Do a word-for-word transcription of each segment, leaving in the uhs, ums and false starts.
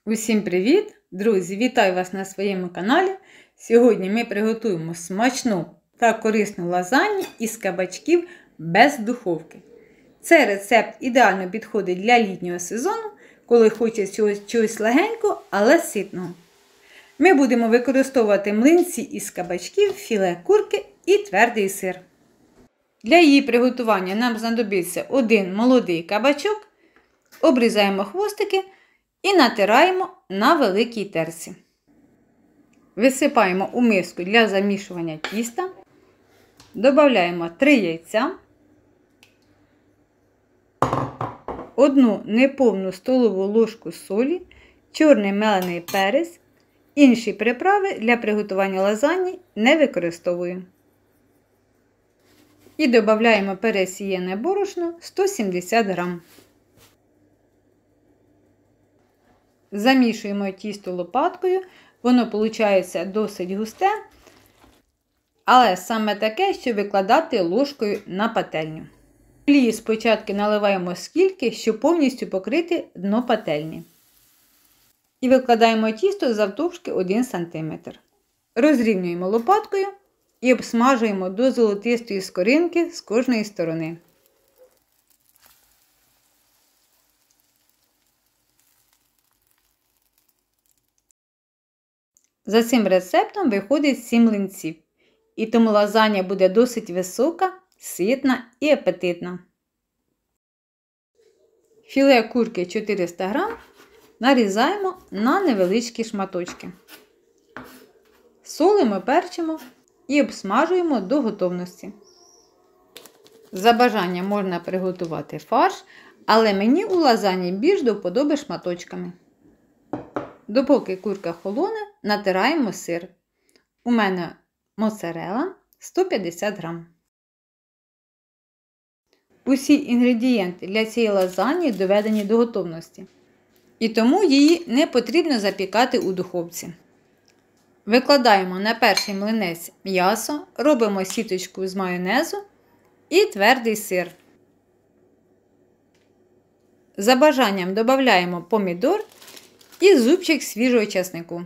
Усім привіт! Друзі, вітаю вас на своєму каналі. Сьогодні ми приготуємо смачну та корисну лазанью із кабачків без духовки. Цей рецепт ідеально підходить для літнього сезону, коли хочеться чогось, чогось легенького, але ситного. Ми будемо використовувати млинці із кабачків, філе курки і твердий сир. Для її приготування нам знадобиться один молодий кабачок, обрізаємо хвостики і натираємо на великій терці. Висипаємо у миску для замішування тіста, додаємо три яйця, одну неповну столову ложку солі, чорний мелений перець, інші приправи для приготування лазаньї не використовую. І додаємо пересіяне борошно сто сімдесят грам. Замішуємо тісто лопаткою, воно виходить досить густе, але саме таке, що викладати ложкою на пательню. Олії спочатку наливаємо скільки, щоб повністю покрити дно пательні. І викладаємо тісто завтовшки один сантиметр. Розрівнюємо лопаткою і обсмажуємо до золотистої скоринки з кожної сторони. За цим рецептом виходить сім млинців, і тому лазанья буде досить висока, ситна і апетитна. Філе курки чотириста грам нарізаємо на невеличкі шматочки. Солимо, перчимо і обсмажуємо до готовності. За бажанням можна приготувати фарш, але мені у лазаньї більш до вподоби шматочками. Допоки курка холоне, натираємо сир. У мене моцарелла сто п'ятдесят грам. Усі інгредієнти для цієї лазаньї доведені до готовності. І тому її не потрібно запікати у духовці. Викладаємо на перший млинець м'ясо, робимо сіточку з майонезу і твердий сир. За бажанням додаємо помідор і зубчик свіжого чеснику.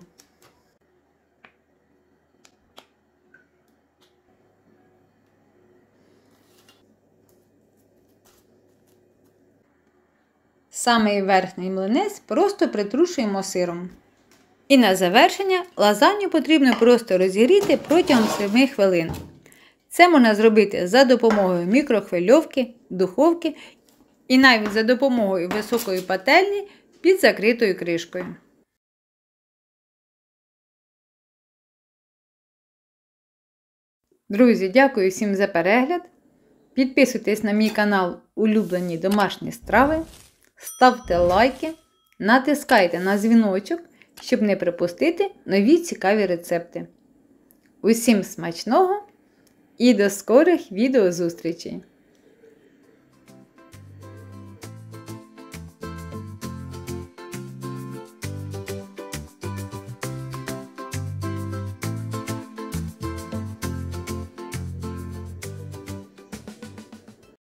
Самий верхній млинець просто притрушуємо сиром. І на завершення лазанью потрібно просто розігріти протягом семи хвилин. Це можна зробити за допомогою мікрохвильовки, духовки і навіть за допомогою високої пательні під закритою кришкою. Друзі, дякую всім за перегляд. Підписуйтесь на мій канал Улюблені домашні страви. Ставте лайки, натискайте на дзвіночок, щоб не пропустити нові цікаві рецепти. Усім смачного і до скорих відеозустрічей!